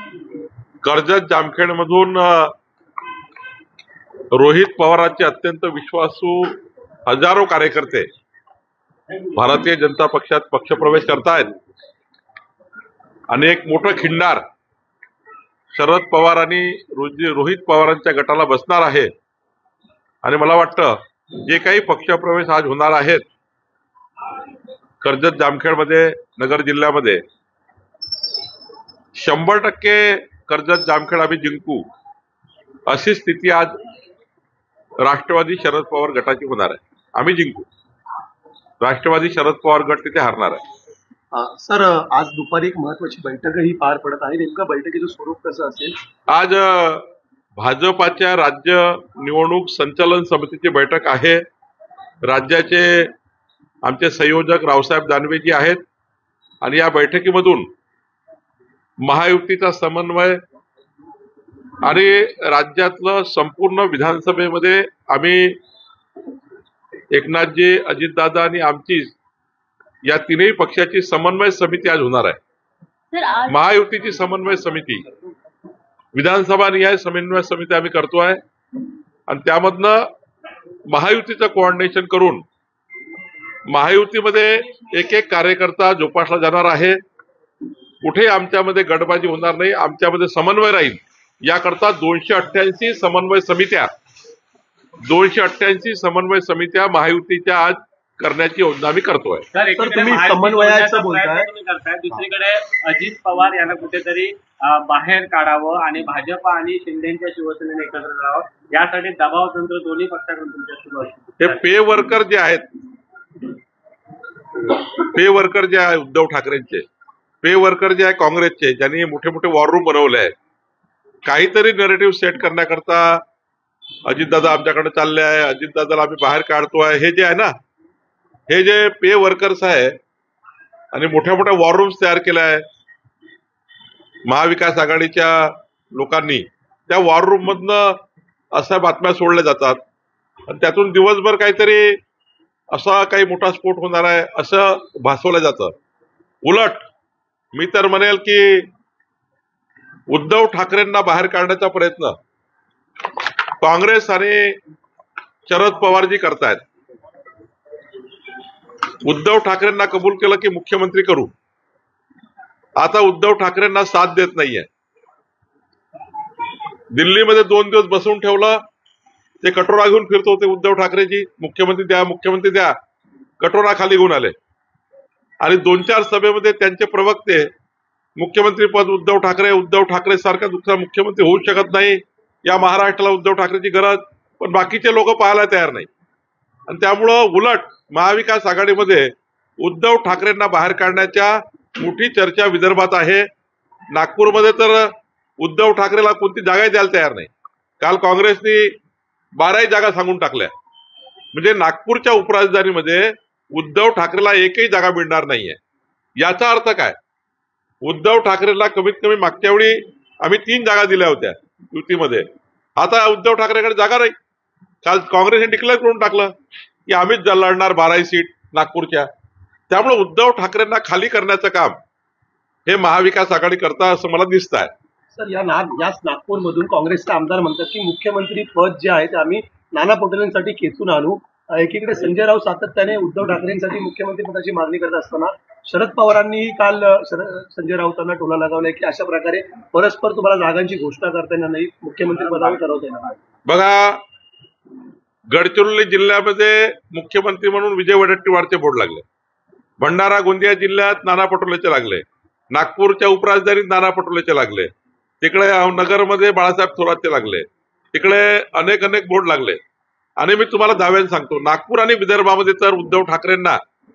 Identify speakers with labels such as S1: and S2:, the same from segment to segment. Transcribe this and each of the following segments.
S1: कर्जत जामखेड मधून रोहित पवारांचे अत्यंत विश्वासू हजारो कार्यकर्ते भारतीय जनता पक्षात पक्षप्रवेश करतायत आणि एक मोठं खिंडार शरद पवार आणि रोहित पवारांच्या गटाला बसणार आहे। आणि मला वाटतं जे काही पक्षप्रवेश आज होणार आहेत कर्जत जामखेडमध्ये नगर जिल्ह्यामध्ये 100% कर्जत जामखेड आम्ही जिंकू अशी स्थिती आज राष्ट्रवादी शरद पवार गटाची होणार आहे। आम्ही जिंकू, राष्ट्रवादी शरद पवार गट तिथे हारणार आहे।
S2: सर, आज दुपारी एक महत्वाची बैठकही पार पडत आहे, नेमकं बैठकीचं स्वरूप कसं असेल?
S1: आज भाजपाच्या राज्य निवडणूक संचालन समितीची बैठक आहे। राज्याचे आमचे संयोजक रावसाहेब दानवेजी आहेत आणि या बैठकीमधून महायुतीचा समन्वय आणि राज्यातलं संपूर्ण विधानसभेमध्ये आम्ही एकनाथजी, अजितदादा आणि आमची या तीनही पक्षाची समन्वय समिती आज होणार आहे। महायुतीची समन्वय समिती, विधानसभा निहाय समन्वय समिती आम्ही करतोय आणि त्यामधनं महायुतीचं कोऑर्डिनेशन करून महायुतीमध्ये एक एक कार्यकर्ता जोपासला जाणार आहे। कुठे आमच्यामध्ये गटबाजी होणार नाही, आमच्यामध्ये समन्वय राहील याकरता 288 समन्वय समित्या महायुतीच्या आज करण्याची योजना आम्ही करतोय।
S2: तुम्ही समन्वयाचं बोलताय,
S3: दुसरीकडे अजित पवार यांना कुठेतरी बाहेर काढावं आणि भाजप आणि शिंदेच्या शिवसेनेने एकत्र राहावं यासाठी दबाव तंत्र दोन्ही पक्षाकडून तुमच्या सुरू असते।
S1: हे पे वर्कर जे आहेत, पे वर्कर जे आहे उद्धव ठाकरेंचे, पे वर्कर जे आहे काँग्रेसचे, ज्यांनी मोठे मोठे वॉर रूम बनवले आहे, काहीतरी नरेटिव्ह सेट करण्याकरता अजितदादा आमच्याकडे चालले आहे, अजितदादाला आम्ही बाहेर काढतोय, हे जे आहे ना, हे जे पे वर्कर्स आहे आणि मोठ्या मोठ्या वॉर रूम्स तयार केल्या आहे महाविकास आघाडीच्या लोकांनी, त्या वॉर रूम मधनं अशा बातम्या सोडल्या जातात आणि त्यातून दिवसभर काहीतरी असा काही मोठा स्फोट होणार आहे असं भासवलं जातं। उलट मी तर म्हणेल की उद्धव ठाकरेंना बाहेर काढण्याचा प्रयत्न काँग्रेस आणि शरद पवारजी करतायत। उद्धव ठाकरेंना कबूल केलं की मुख्यमंत्री करू, आता उद्धव ठाकरेंना साथ देत नाहीये। दिल्लीमध्ये 2 दिवस बसवून ठेवलं, ते कटोरा घेऊन फिरत होते उद्धव ठाकरेजी, मुख्यमंत्री द्या मुख्यमंत्री द्या, कटोरा खाली घेऊन आले आणि 2-4 सभेमध्ये त्यांचे प्रवक्ते मुख्यमंत्री पद उद्धव ठाकरे सारखा दुसरा मुख्यमंत्री होऊ शकत नाही, या महाराष्ट्राला उद्धव ठाकरेची गरज, पण बाकीचे लोक पाहायला तयार नाही। आणि त्यामुळं उलट महाविकास आघाडीमध्ये उद्धव ठाकरेंना बाहेर काढण्याच्या मोठी चर्चा विदर्भात आहे। नागपूरमध्ये तर उद्धव ठाकरेला कोणती जागाही द्यायला तयार नाही। काल काँग्रेसने 12 जागा सांगून टाकल्या, म्हणजे नागपूरच्या उपराजधानीमध्ये उद्धव ठाकरेला एकही जागा मिळणार नाहीये। याचा अर्थ काय? उद्धव ठाकरेला कमीत कमी मागच्या वेळी आम्ही 3 जागा दिल्या होत्या युतीमध्ये, आता उद्धव ठाकरेकडे जागा नाही। काल काँग्रेसने डिक्लेअर करून टाकलं की आम्हीच लढणार 12 सीट नागपूरच्या। त्यामुळे उद्धव ठाकरेंना खाली करण्याचं काम हे महाविकास आघाडी करता असं मला दिसत आहे।
S2: सर, याच नागपूरमधून काँग्रेसचे आमदार म्हणतात की मुख्यमंत्री पद जे आहे ते आम्ही नाना पटोलेंसाठी खेचून आणू। एकीकडे संजय राऊत सातत्याने उद्धव ठाकरेंसाठी मुख्यमंत्री पदाची मागणी करत असताना शरद पवारांनी काल संजय राऊतांना टोला लगावलाय की अशा प्रकारे परस्पर तुम्हाला जागांची घोषणा करता येणार नाही, मुख्यमंत्री पदावर ठरवता येणार नाही।
S1: बघा, गडचिरोली जिल्ह्यामध्ये मुख्यमंत्री म्हणून विजय वडेट्टीवारचे बोर्ड लागले, भंडारा गोंदिया जिल्ह्यात नाना पटोलेचे लागले, नागपूरच्या उपराजधानीत नाना पटोलेचे लागले, तिकडे नगरमध्ये बाळासाहेब थोरातचे लागले, तिकडे अनेक बोर्ड लागले। आणि मी तुम्हाला दाव्याने सांगतो, नागपूर आणि विदर्भामध्ये तर उद्धव ठाकरेंना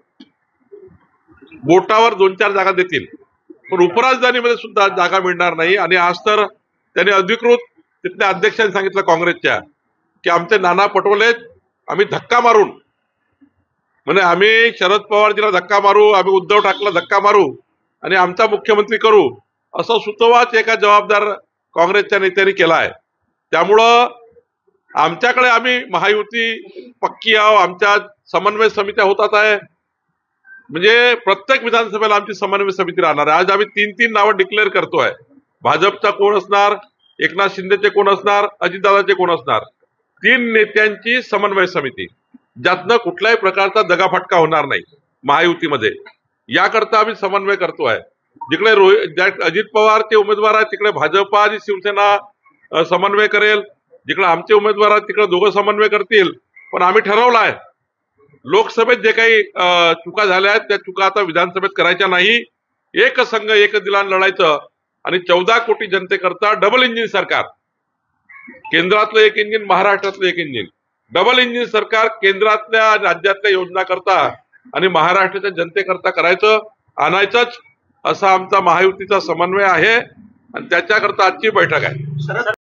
S1: बोटावर 2-4 जागा देतील, पण उपराजधानीमध्ये सुद्धा जागा मिळणार नाही। आणि आज तर त्यांनी अधिकृत तिथल्या अध्यक्षांनी सांगितलं काँग्रेसच्या की आमचे नाना पटोले आम्ही धक्का मारून, म्हणजे आम्ही शरद पवारजीला धक्का मारू, आम्ही उद्धव ठाकरेला धक्का मारू आणि आमचा मुख्यमंत्री करू, असं सुतोवाच एका जबाबदार काँग्रेसच्या नेत्यांनी केला आहे। त्यामुळं आमच्याकडे आम्ही महायुती पक्की आहो, आमच्या समन्वय समित्या होतात आहे, म्हणजे प्रत्येक विधानसभेला आमची समन्वय समिती राहणार आहे। आज आम्ही 3 नावं डिक्लेअर करतोय भाजपचा कोण असणार, एकनाथ शिंदेचे कोण असणार, अजितदादाचे कोण असणार, 3 नेत्यांची समन्वय समिती, ज्यातनं कुठल्याही प्रकारचा दगाफटका होणार नाही महायुतीमध्ये, याकरता आम्ही समन्वय करतोय. जिकडे अजित पवारचे उमेदवार आहेत तिकडे भाजप आणि शिवसेना समन्वय करेल, जिकडे आमचे उमेदवार आहेत तिकडे दोघं समन्वय करतील. पण आम्ही ठरवलं आहे लोकसभेत जे काही चुका झाल्या आहेत त्या चुका आता विधानसभेत करायच्या नाही. एक संघ एक दिलान लढायचं आणि 14 कोटी जनतेकरता डबल इंजिन सरकार, केंद्रातलं एक इंजिन, महाराष्ट्रातलं एक इंजिन, डबल इंजिन सरकार केंद्रातल्या राज्यातल्या योजना करता आणि महाराष्ट्राच्या जनतेकरता करायचं, आणायचंच, असा आमचा महायुतीचा समन्वय आहे आणि त्याच्याकरता आजची बैठक आहे.